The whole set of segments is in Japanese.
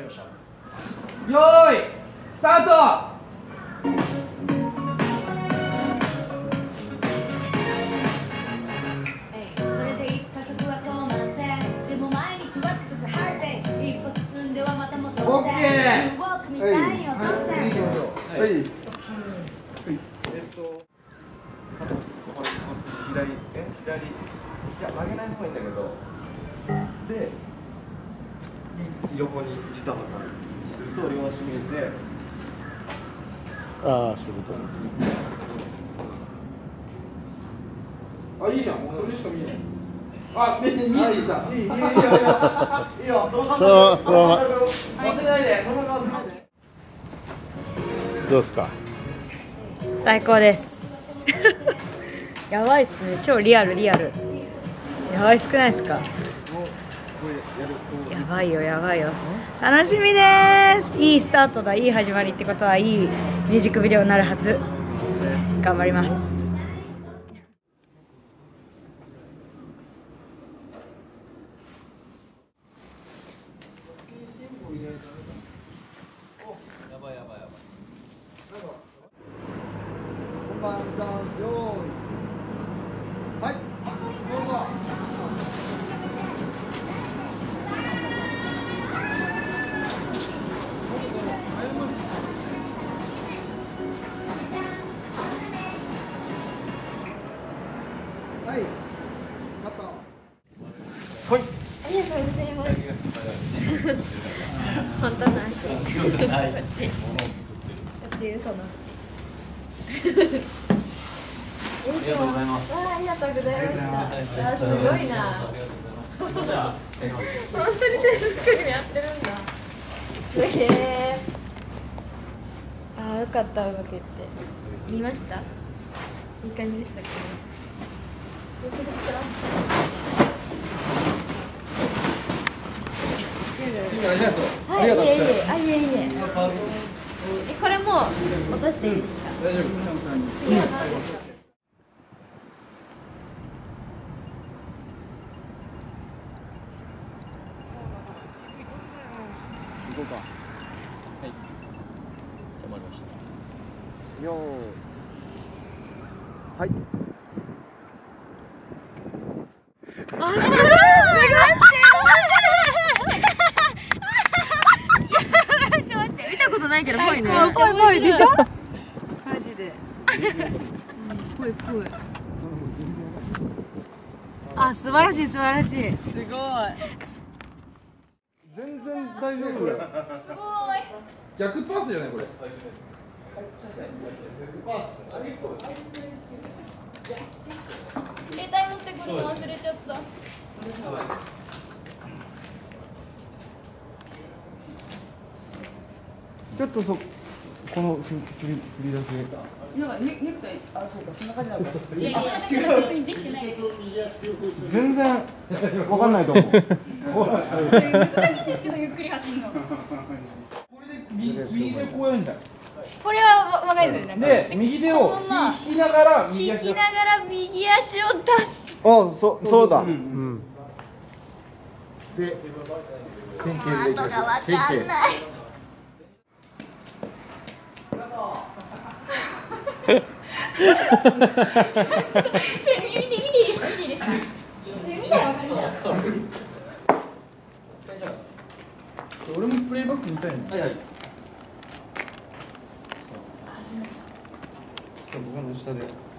っしゃ。 よーいスタート。オッケー。はい。 左、いや曲げない方がいいんだけど、で横にジタバタすると両足見えて、 ああ、そういうこと。 あ、いいじゃん。もうそれしか見えない。あ、別に見えていた。いいよ。そのまま。忘れないで。そのまま忘れないで。 どうですか。 最高です。やばいっすね。超リアル。やばい少ないですか。やばいよ。楽しみです。いいスタートだ。いい始まりってことはいいミュージックビデオになるはず。頑張ります。 本番ダンスよーい。はい。どうぞ。はい。カット。はい。 ありがとうございます。本当の足。こっち嘘の足。ありがとうございます。ありがとうございました。すごいな。本当に手作りやってるんだ。すげえ。あ、よかった、うまくいって。見ました。いい感じでしたかね。よくできた。 ありがとう。 はい、いえ。これも落としていいですか。 大丈夫。 行こうか。はい。止まりました。よーい。はい。 あ、すごい。見たことないけどぽいね。ぽいでしょ。マジで。ぽい。あ、素晴らしい。すごい。 全然大丈夫だよ。 逆パスじゃないこれ。 携帯持ってくるの忘れちゃった。 ちょっとこの振り出し。 なんかネクタイ、あ、そうか、そんな感じなのか。 全然わかんないと思う。 難しいですけどゆっくり走るの。 これで右手こうやるんだ。 これはわかるよね。 で、右手を引きながら右足を。 右足を出す。 あ、そうだ。で、変形できる。 後がわかんない。ちょっと見ていいですか。見たらわかる。 俺もプレイバック見たいね。はい。 僕の下で。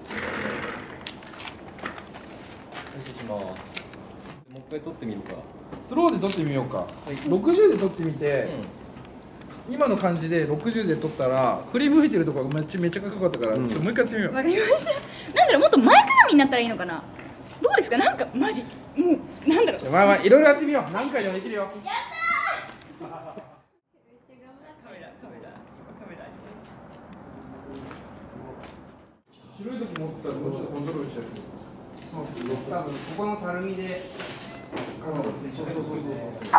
もう一回撮ってみるか。 スローで撮ってみようか。60で撮ってみて、今の感じで60で撮ったら振り向いてるとこがめっちゃかっこよかったから、ちょっともう一回やってみよう。 わかりました。なんだろう、もっと前かがみになったらいいのかな。どうですか。なんかマジもうなんだろう。 まあいろいろやってみよう。何回でもできるよ。やったー。カメラあります。白い時持ってたらもうちょっとコントロールしちゃう。 そうですね。多分ここのたるみで肩がついちゃってるので。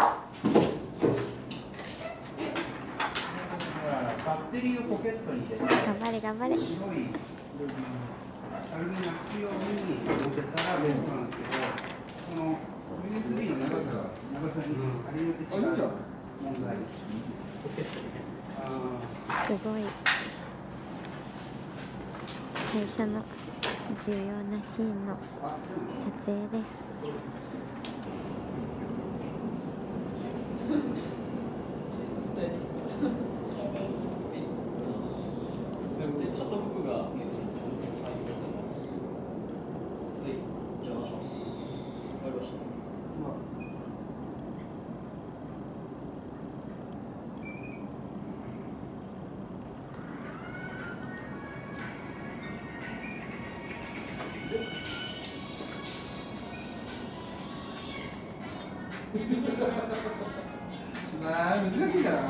バッテリーをポケットに入れて。 頑張れ。 白いたるみなくすように持ってたらベストなんですけど、その USB の長さにあれによって違う。 問題。 すごい最初の重要なシーンの撮影です。 ちょっと服が見えてる。はい、じゃあ出します。わかりました。 なあ難しいな。お疲れです。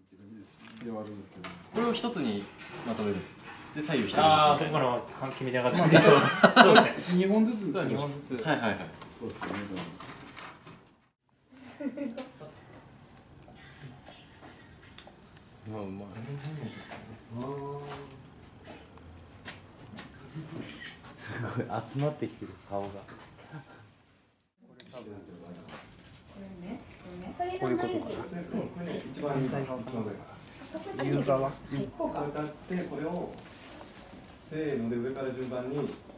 これを一つにまとめる。で左右してる。 ああ、それから決めてなかったですけど。そうですね。 2本ずつ。 そう2本ずつ。 はいはいはい。 そうですよね。 うまい。すごい集まってきてる顔が。こういうことか。 一番反対側かな。言う側。 こうやってこれをせーので上から順番に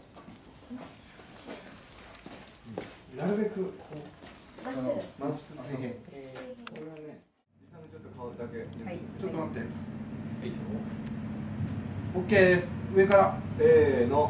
なるべくこうまっすぐ。これはね、リサのちょっと顔だけ。 ちょっと待って。オッケーです。上からせーの。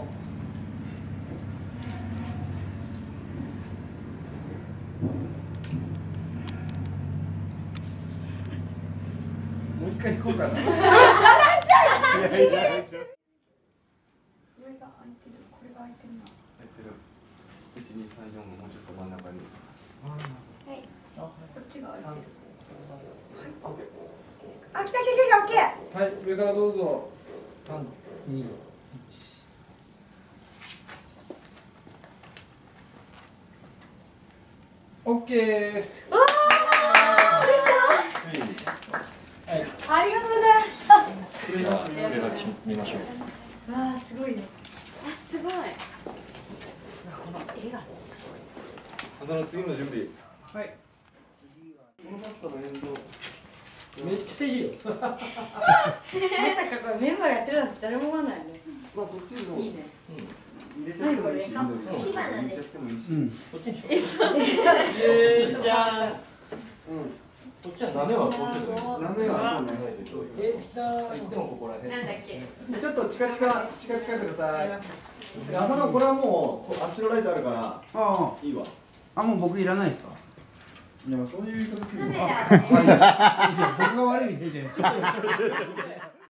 もう一回行こうかな。 上が開いてる。これが開いてるな。 入ってる。1、2、3、4のもうちょっと真ん中に。 はい。こっちが開いてる。 オッケー。 あ、来た来た来た、オッケー。 はい、上からどうぞ。 3、2、1。 オッケー。 ついに。 ありがとうございました。 これが見ましょう。 わあ、すごいね。あ、すごい。この絵がすごい。 その次の準備。 はい。 このパスタの沿道。 めっちゃいいよ。 まさかこれメンバーやってるなんて誰も思わないよね。 まあこっちもいいね。 入れちゃってもいいし、 何緑火花です入れちゃってもいいし。 こっちにしよう。 じゃあ。 こっちはダメはこうしよう。 ダメはそうね。 言ってもここら辺。 なんだっけ。 ちょっと近ください。浅野これはもうあっちのライトあるからあいいわ。 あ、もう僕いらないですか。 いや、そういう言い方するの。 カメラ。 僕が悪いみたいじゃないですか。